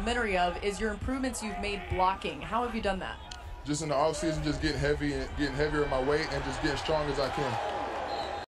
documentary of is your improvements you've made blocking. How have you done that? Just in the off season, just getting heavy and getting heavier in my weight and just getting strong as I can.